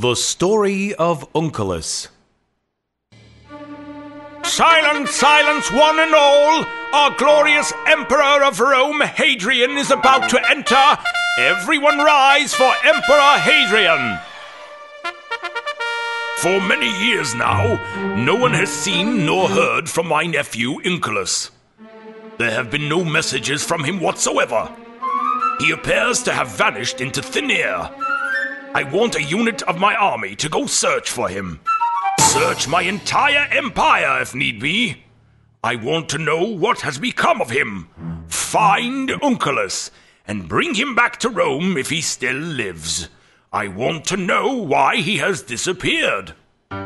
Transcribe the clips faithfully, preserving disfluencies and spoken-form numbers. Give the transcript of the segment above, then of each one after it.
The Story of Onkelos. Silence, silence, one and all! Our glorious Emperor of Rome, Hadrian, is about to enter. Everyone rise for Emperor Hadrian! For many years now, no one has seen nor heard from my nephew Onkelos. There have been no messages from him whatsoever. He appears to have vanished into thin air. I want a unit of my army to go search for him. Search my entire empire if need be. I want to know what has become of him. Find Onkelos and bring him back to Rome if he still lives. I want to know why he has disappeared.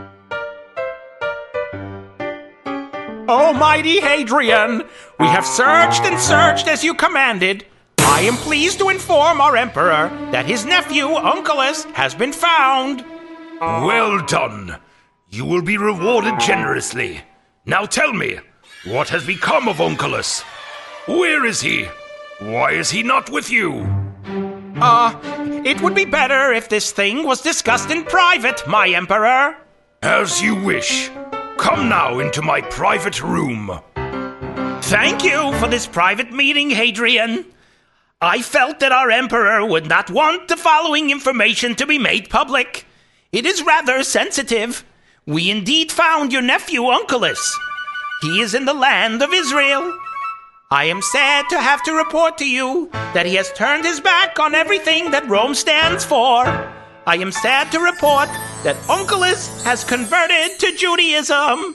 O mighty Hadrian, we have searched and searched as you commanded. I am pleased to inform our emperor that his nephew, Onkelos, has been found. Well done. You will be rewarded generously. Now tell me, what has become of Onkelos? Where is he? Why is he not with you? Uh, it would be better if this thing was discussed in private, my emperor. As you wish. Come now into my private room. Thank you for this private meeting, Hadrian. I felt that our emperor would not want the following information to be made public. It is rather sensitive. We indeed found your nephew, Onkelos. He is in the land of Israel. I am sad to have to report to you that he has turned his back on everything that Rome stands for. I am sad to report that Onkelos has converted to Judaism.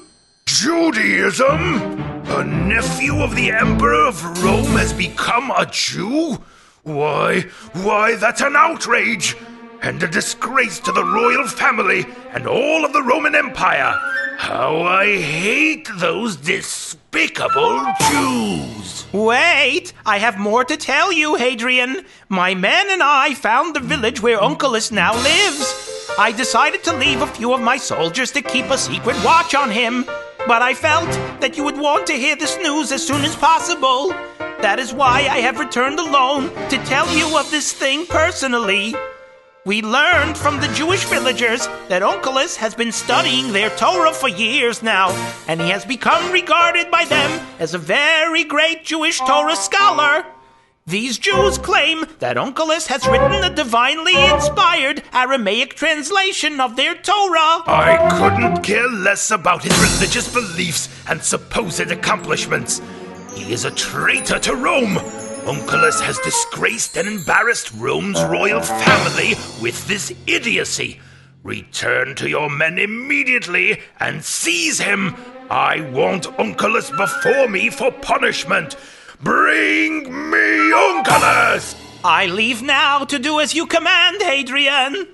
Judaism? A nephew of the Emperor of Rome has become a Jew? Why, why, that's an outrage! And a disgrace to the royal family and all of the Roman Empire. How I hate those despicable Jews! Wait, I have more to tell you, Hadrian. My men and I found the village where Onkelos now lives. I decided to leave a few of my soldiers to keep a secret watch on him. But I felt that you would want to hear this news as soon as possible. That is why I have returned alone to tell you of this thing personally. We learned from the Jewish villagers that Onkelos has been studying their Torah for years now, and he has become regarded by them as a very great Jewish Torah scholar. These Jews claim that Onkelos has written a divinely inspired Aramaic translation of their Torah. I couldn't care less about his religious beliefs and supposed accomplishments. He is a traitor to Rome. Onkelos has disgraced and embarrassed Rome's royal family with this idiocy. Return to your men immediately and seize him. I want Onkelos before me for punishment. Bring me Onkelos! I leave now to do as you command, Hadrian.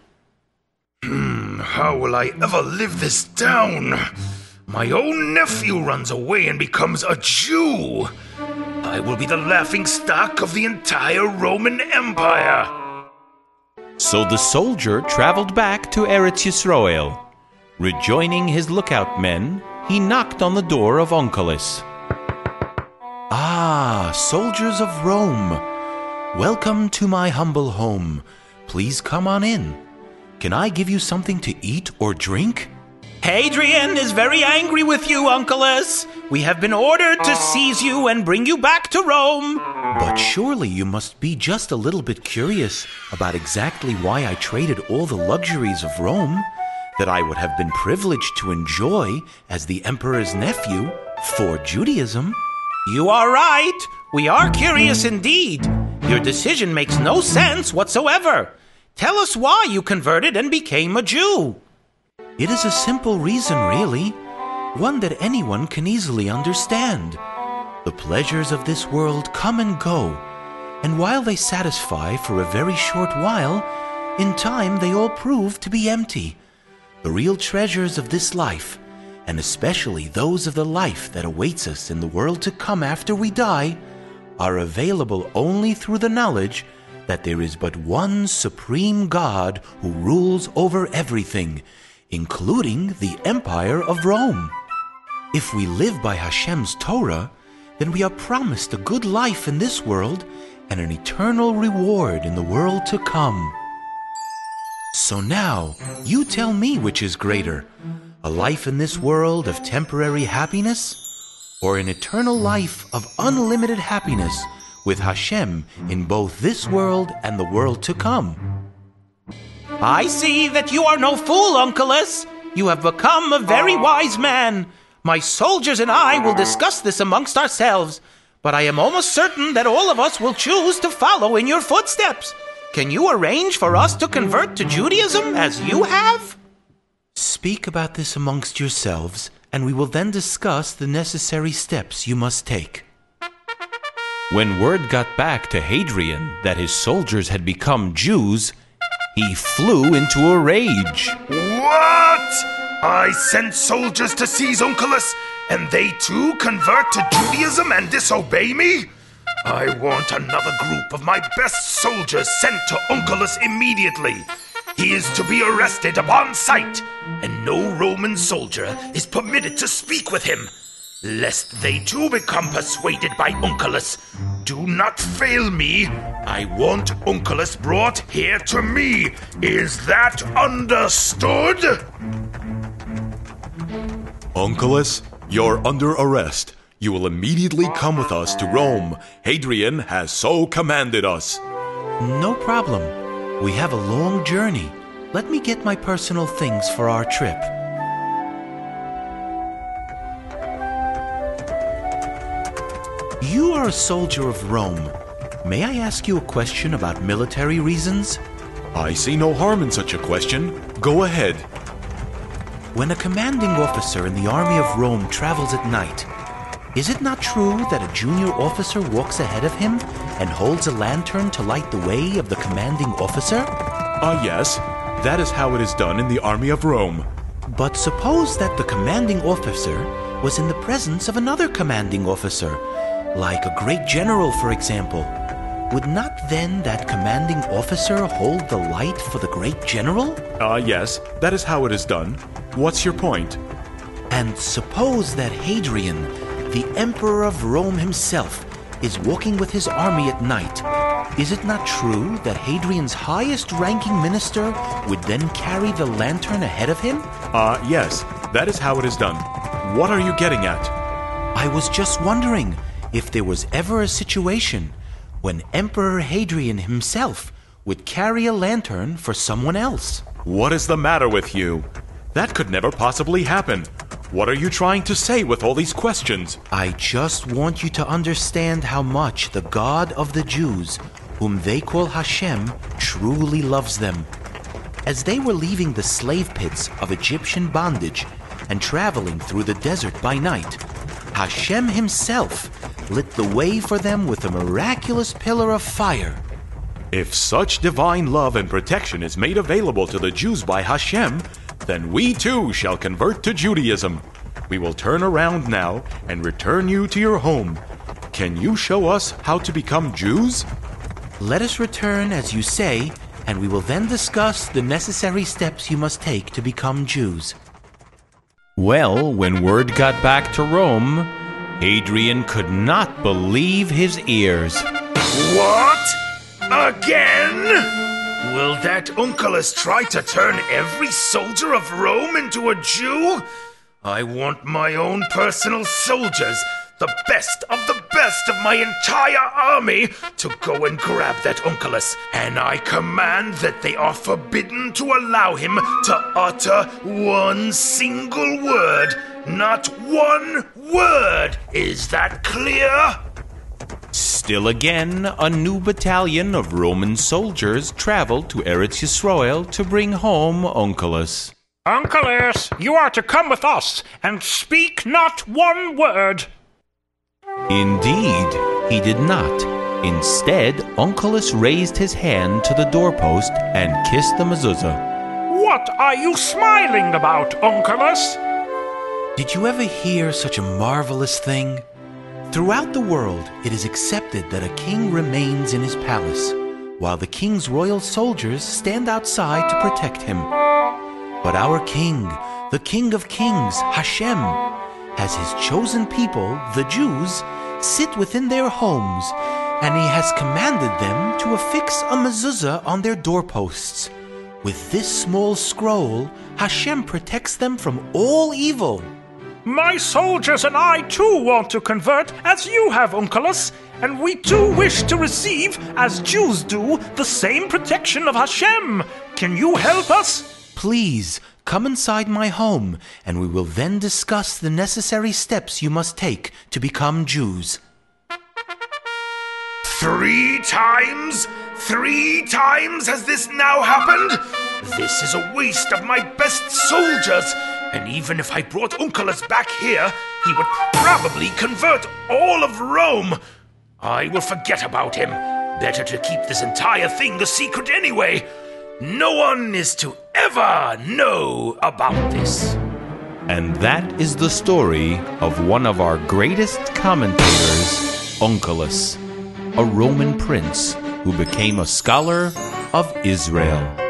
Hmm, how will I ever live this down? My own nephew runs away and becomes a Jew. I will be the laughingstock of the entire Roman Empire. So the soldier traveled back to Eretz Yisroel. Rejoining his lookout men, he knocked on the door of Onkelos. Ah, soldiers of Rome, welcome to my humble home. Please come on in. Can I give you something to eat or drink? Hadrian is very angry with you, Onkelos. We have been ordered to seize you and bring you back to Rome. But surely you must be just a little bit curious about exactly why I traded all the luxuries of Rome that I would have been privileged to enjoy as the emperor's nephew for Judaism. You are right. We are curious indeed. Your decision makes no sense whatsoever. Tell us why you converted and became a Jew. It is a simple reason, really. One that anyone can easily understand. The pleasures of this world come and go, and while they satisfy for a very short while, in time they all prove to be empty. The real treasures of this life, and especially those of the life that awaits us in the world to come after we die, are available only through the knowledge that there is but one supreme God who rules over everything, including the Empire of Rome. If we live by Hashem's Torah, then we are promised a good life in this world and an eternal reward in the world to come. So now, you tell me which is greater, a life in this world of temporary happiness, or an eternal life of unlimited happiness with Hashem in both this world and the world to come. I see that you are no fool, Unkelus. You have become a very wise man. My soldiers and I will discuss this amongst ourselves, but I am almost certain that all of us will choose to follow in your footsteps. Can you arrange for us to convert to Judaism as you have? Speak about this amongst yourselves, and we will then discuss the necessary steps you must take. When word got back to Hadrian that his soldiers had become Jews, he flew into a rage. What? I sent soldiers to seize Onkelos, and they too convert to Judaism and disobey me? I want another group of my best soldiers sent to Onkelos immediately. He is to be arrested upon sight, and no Roman soldier is permitted to speak with him, lest they too become persuaded by Onkelos. Do not fail me. I want Onkelos brought here to me. Is that understood? Onkelos, you're under arrest. You will immediately come with us to Rome. Hadrian has so commanded us. No problem. We have a long journey. Let me get my personal things for our trip. You are a soldier of Rome. May I ask you a question about military reasons? I see no harm in such a question. Go ahead. When a commanding officer in the army of Rome travels at night, is it not true that a junior officer walks ahead of him and holds a lantern to light the way of the commanding officer? Ah, uh, yes. That is how it is done in the army of Rome. But suppose that the commanding officer was in the presence of another commanding officer, like a great general, for example. Would not then that commanding officer hold the light for the great general? Ah, uh, yes. That is how it is done. What's your point? And suppose that Hadrian, the emperor of Rome himself, is walking with his army at night. Is it not true that Hadrian's highest-ranking minister would then carry the lantern ahead of him? Ah, uh, yes. That is how it is done. What are you getting at? I was just wondering if there was ever a situation when Emperor Hadrian himself would carry a lantern for someone else. What is the matter with you? That could never possibly happen. What are you trying to say with all these questions? I just want you to understand how much the God of the Jews, whom they call Hashem, truly loves them. As they were leaving the slave pits of Egyptian bondage and traveling through the desert by night, Hashem himself lit the way for them with a miraculous pillar of fire. If such divine love and protection is made available to the Jews by Hashem, then we too shall convert to Judaism. We will turn around now and return you to your home. Can you show us how to become Jews? Let us return as you say, and we will then discuss the necessary steps you must take to become Jews. Well, when word got back to Rome, Hadrian could not believe his ears. What? Again? Will that Onkelos try to turn every soldier of Rome into a Jew? I want my own personal soldiers, the best of the best of my entire army, to go and grab that Onkelos, and I command that they are forbidden to allow him to utter one single word. Not one word! Is that clear? Still again, a new battalion of Roman soldiers traveled to Eretz Yisrael to bring home Onkelos. Onkelos, you are to come with us, and speak not one word. Indeed, he did not. Instead, Onkelos raised his hand to the doorpost and kissed the mezuzah. What are you smiling about, Onkelos? Did you ever hear such a marvelous thing? Throughout the world, it is accepted that a king remains in his palace, while the king's royal soldiers stand outside to protect him. But our king, the King of Kings, Hashem, has his chosen people, the Jews, sit within their homes, and he has commanded them to affix a mezuzah on their doorposts. With this small scroll, Hashem protects them from all evil. My soldiers and I too want to convert, as you have, Onkelos, and we too wish to receive, as Jews do, the same protection of Hashem. Can you help us? Please, come inside my home, and we will then discuss the necessary steps you must take to become Jews. Three times? Three times has this now happened? This is a waste of my best soldiers. And even if I brought Onkelos back here, he would probably convert all of Rome. I will forget about him. Better to keep this entire thing a secret anyway. No one is to ever know about this. And that is the story of one of our greatest commentators, Onkelos, a Roman prince who became a scholar of Israel.